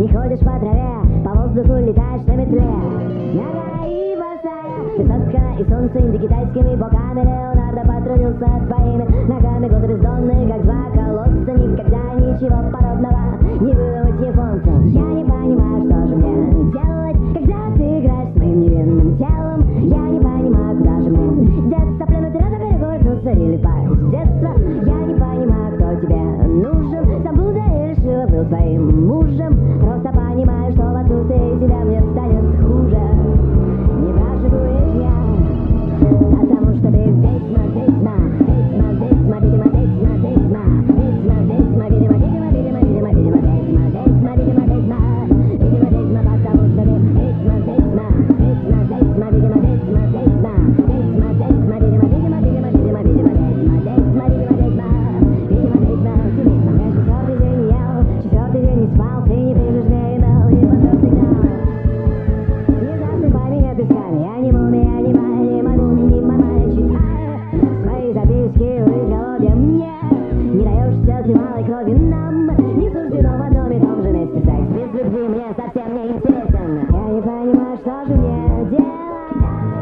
Не ходишь по траве, по воздуху летаешь на метле. Нога и босая, ты соткана из солнца индокитайскими боками. Леонардо потрудился твоими ногами. Глаза бездонные, как два колодца. Никогда ничего подобного не выдумать японцам. Я не понимаю, что же мне делать, когда ты играешь с моим невинным телом. Я не понимаю, куда же мне деться. Плюнуть раз, перегорнуться или пасть в детство. Я не понимаю, кто тебе нужен. Сам Будда и решила был твоим мужем. Просто понимаю, что в отсутствии тебя мне станет хуже. Не спрашиваю я, потому что ты ведьма, ведьма, ведьма, ведьма, видимо, ведьма, ведьма, ведьма, ведьма, видимо, видимо, видимо, видимо, видимо, ведьма, ведьма, видимо, ведьма, видимо, ведьма, потому что ты ведьма, ведьма, ведьма, ведьма, видимо, ведьма, ведьма, ведьма, ведьма, видимо, видимо, видимо, видимо, видимо, ведьма, ведьма, видимо, ведьма, видимо, ведьма, ты ведьма. Я четвертый день не ел, четвертый день не спал, ты не пишешь мне имейл, не послал сигнал. Не засыпай меня песками, я не мумия, не мая, не могу, не мамая, читаю свои записки в изголовье мне. Не даешь сердцу малой крови нам, не суждено в одном и том же месте секс. Без любви мне совсем не интересен. Я не понимаю, что же мне делать.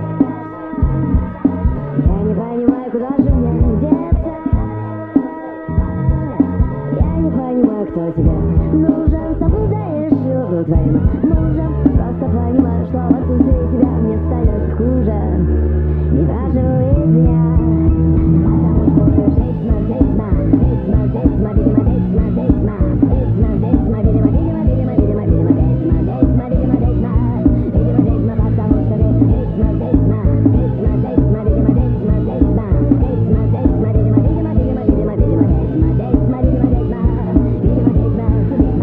Я не понимаю, куда же мне деться. Я не понимаю, кто тебе нужен. Сам Будда и решил был твоим мужем. Просто понимаю, что в отсутствии тебя мне станет хуже. Не спрашивай меня, потому что ты ведьма, ведьма, ведьма, ведьма, видимо, ведьма, ведьма, ведьма, ведьма, видимо, видимо, видимо, видимо, видимо, ведьма, ведьма, видимо, ведьма, видимо, ведьма, потому что ты ведьма, ведьма, ведьма, ведьма, видимо, ведьма, ведьма, ведьма, ведьма, видимо, видимо, видимо, видимо, видимо, ведьма, ведьма, видимо, ведьма, видимо, ведьма, ты ведьма.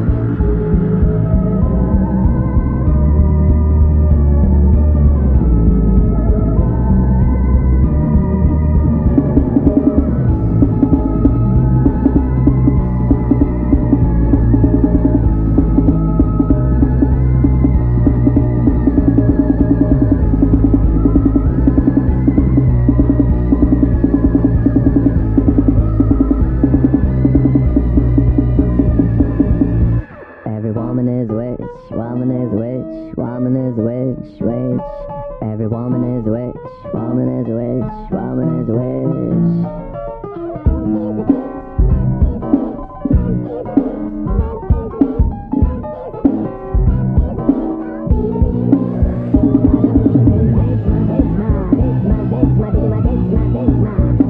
Every woman is a witch, woman is a witch, woman is a witch, witch. Every woman is a witch, woman is a witch, woman is a witch. Ведьма, ведьма, ведьма, ведьма, ведьма, ведьма, ведьма.